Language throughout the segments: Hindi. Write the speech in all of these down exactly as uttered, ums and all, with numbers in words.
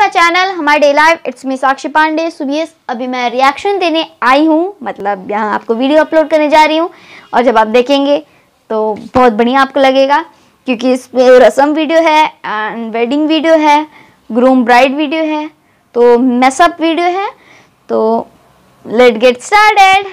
माय चैनल हमारे day life. It's me Sakshi Pandey सुबह। अभी मैं रिएक्शन देने आई हूँ, मतलब यहाँ आपको वीडियो अपलोड करने जा रही हूँ। और जब आप देखेंगे तो बहुत बढ़िया आपको लगेगा, क्योंकि इसमें रस्म वीडियो है एंड वेडिंग वीडियो है, ग्रूम ब्राइड वीडियो है, तो मैसअप वीडियो है। तो लेट गेट स्टार्टेड।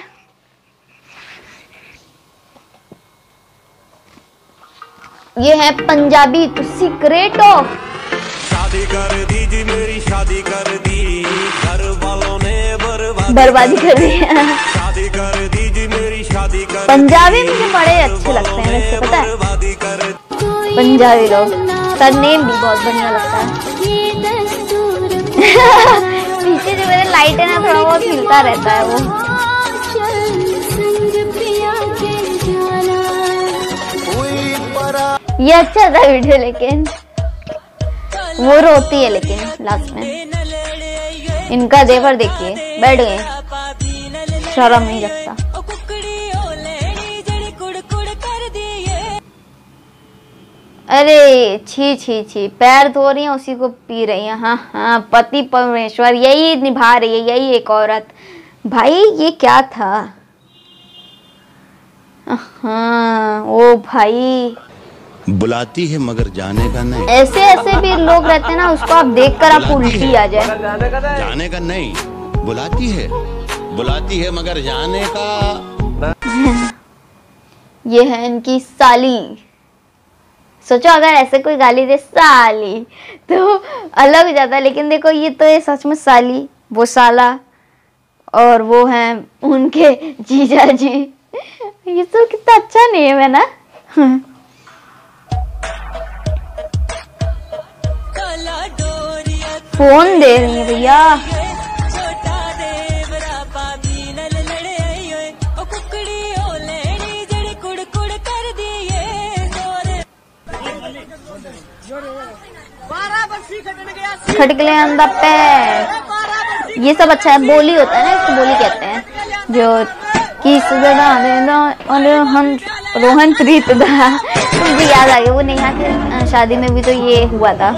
ये है पंजाबी तो सीक्रेट ऑफ। शादी कर दी जी मेरी शादी कर दी, घर वालों ने बर्बादी बर्बादी कर दी। शादी कर दी जी मेरी शादी कर। पंजाबी मुझे बड़े अच्छे लगते हैं वैसे, पता है पंजाबी लोग। सरनेम भी बहुत बढ़िया लगता है। पीछे जो मेरे लाइट है ना, थोड़ा बहुत हिलता रहता है वो। ये अच्छा था वीडियो, लेकिन वो रोती है लेकिन लास्ट में। इनका देवर देखिए, बैठ गए, शर्म नहीं लगता। अरे छी छी छी, पैर धो रही हैं, उसी को पी रही हैं। हाँ हाँ, पति परमेश्वर यही निभा रही है, यही एक औरत। भाई ये क्या था? हाँ ओ भाई, बुलाती है मगर जाने का नहीं। ऐसे ऐसे भी लोग रहते हैं ना, उसको आप देखकर आप उल्टी आ जाए। जाने का नहीं, बुलाती है बुलाती है मगर जाने का। ये है इनकी साली। सोचो अगर ऐसे कोई गाली दे साली तो अलग हो जाता, लेकिन देखो ये तो है सच में साली, वो साला, और वो हैं उनके जीजा जी। ये तो कितना अच्छा नेम है ना। फोन दे रही है भैया। खटकले अंदर पैर, ये सब अच्छा है। बोली होता है ना, इसको बोली कहते हैं। जो किस रोहन रोहन प्रीत दा, मुझे याद आ गया वो नेहा के शादी में भी तो ये हुआ था।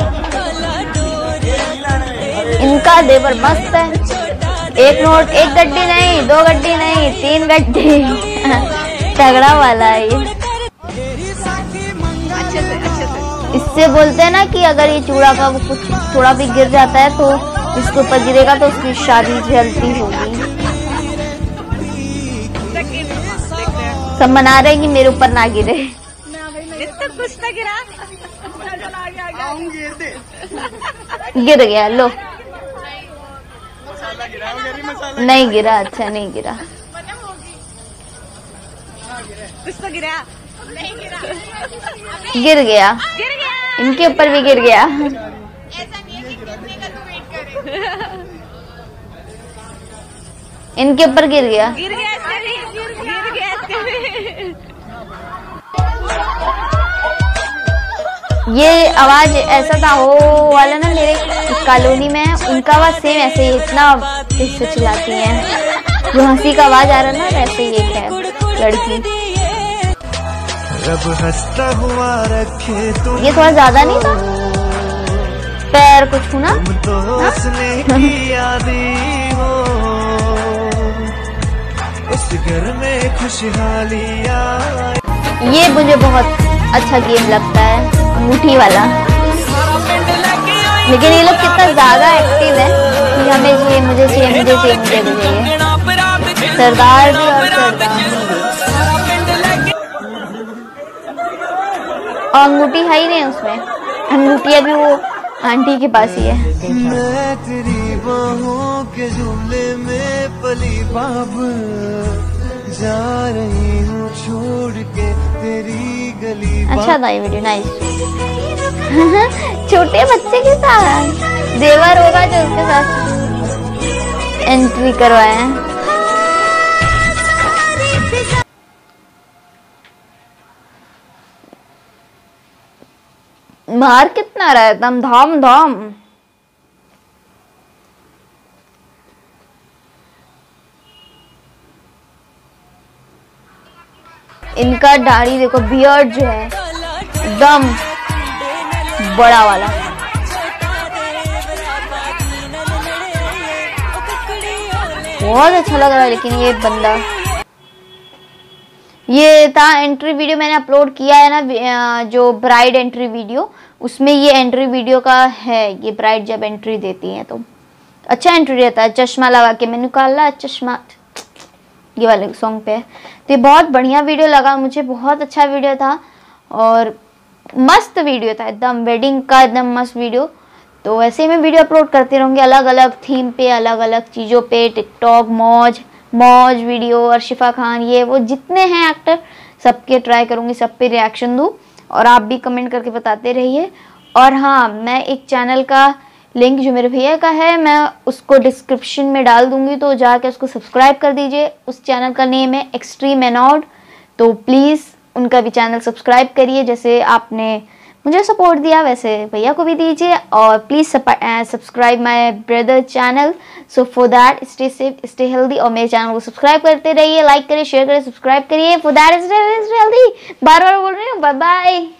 इनका देवर मस्त है। एक नोट, एक गड्डी नहीं, दो गड्डी नहीं, तीन गड्डी। तगड़ा वाला है ये। इससे बोलते हैं ना कि अगर ये चूड़ा का वो कुछ थोड़ा भी गिर जाता है तो इसके ऊपर गिरेगा तो उसकी शादी जल्दी होगी। सब मना रहे कि मेरे ऊपर ना गिरे। गिर गया, लो नहीं गिरा। अच्छा नहीं गिरा, कुछ तो गिरा, नहीं गिरा, गिर गया, इनके ऊपर भी गिर गया। ऐसा नहीं है कि गिरने का तो वेट करें। इनके ऊपर गिर गया, गिर गया, गिर गया, गिर गया। ये आवाज ऐसा था वो वाला ना, मेरे कॉलोनी में उनका आवाज सेम ऐसे ही इतना तेज से चिल्लाती है। जो हंसी का आवाज आ रहा है ना, वैसे ही एक है लड़की। रब हंसता हुआ रखे तो ये थोड़ा ज्यादा नहीं था? पैर को छूना तो हंसने की यादी हो, उस घर में खुशहाली आए। ये मुझे बहुत अच्छा गेम लगता है, अंगूठी वाला। लेकिन ये लोग कितना ज्यादा एक्टिव है कि हमें ये मुझे चाहिए मुझे चाहिए मुझे चाहिए। सरदार भी और सरदार भी। और अंगूठी है ही नहीं उसमें, अंगूठी अभी वो आंटी के पास ही है। मैं तेरी बाहों के झूले में पली बाब जा रही हूँ छोड़ के तेरी गली। अच्छा था ये वीडियो, नाइस। छोटे बच्चे के साथ देवर होगा जो उसके साथ एंट्री करवाए हैं। मार कितना रहा है, दम धाम धाम। इनका दाढ़ी देखो, बियर्ड जो है एकदम बड़ा वाला। बहुत अच्छा लग रहा है। लेकिन ये बंदा, ये था एंट्री वीडियो मैंने अपलोड किया है ना, जो ब्राइड एंट्री वीडियो, उसमें ये एंट्री वीडियो का है। ये ब्राइड जब एंट्री देती है तो अच्छा एंट्री रहता है, चश्मा लगा के मैंने निकाला चश्मा, ये वाले सॉन्ग पे है। तो ये बहुत बढ़िया वीडियो लगा मुझे, बहुत अच्छा वीडियो था और मस्त वीडियो था एकदम, वेडिंग का एकदम मस्त वीडियो। तो ऐसे ही मैं वीडियो अपलोड करती रहूँगी अलग अलग थीम पे, अलग अलग चीज़ों पे, टिकटॉक, मौज मौज वीडियो, अर्शिफा खान, ये वो जितने हैं एक्टर सबके ट्राई करूँगी, सब पे रिएक्शन दूँ और आप भी कमेंट करके बताते रहिए। और हाँ, मैं एक चैनल का लिंक जो मेरे भैया का है मैं उसको डिस्क्रिप्शन में डाल दूँगी, तो जाके उसको सब्सक्राइब कर दीजिए। उस चैनल का नेम है एक्सट्रीम एनॉड, तो प्लीज़ उनका भी चैनल सब्सक्राइब करिए। जैसे आपने मुझे सपोर्ट दिया वैसे भैया को भी दीजिए, और please subscribe my brother channel. So for that stay safe, stay healthy, और मेरे चैनल को सब्सक्राइब करते रहिए, लाइक करिए, शेयर करिए, सब्सक्राइब करिए। फॉर दैट स्टे हेल्दी, बार बार बोल रही हूँ, बाय बाय।